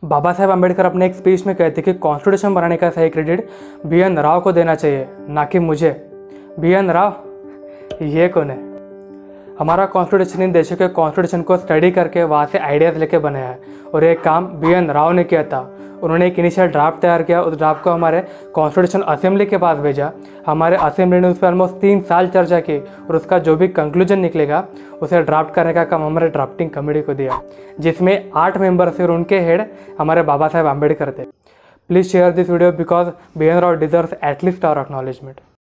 बाबा साहेब आम्बेडकर अपने एक स्पीच में कहते कि कॉन्स्टिट्यूशन बनाने का सही क्रेडिट BN राव को देना चाहिए, ना कि मुझे। BN राव ये कौन है? हमारा कॉन्स्टिट्यूशन इन देशों के कॉन्स्टिट्यूशन को स्टडी करके वहाँ से आइडियाज़ लेके बनाया है और ये काम BN राव ने किया था। उन्होंने एक इनिशियल ड्राफ्ट तैयार किया, उस ड्राफ्ट को हमारे कॉन्स्टिट्यूशन असेंबली के पास भेजा। हमारे असेंबली ने उस पर ऑलमोस्ट 3 साल चर्चा की और उसका जो भी कंक्लूजन निकलेगा उसे ड्राफ्ट करने का काम हमारे ड्राफ्टिंग कमेटी को दिया, जिसमें 8 मेंबर्स थे और उनके हेड हमारे बाबा साहेब आम्बेडकर थे। Please share this video because BN Rao deserves at least our acknowledgement.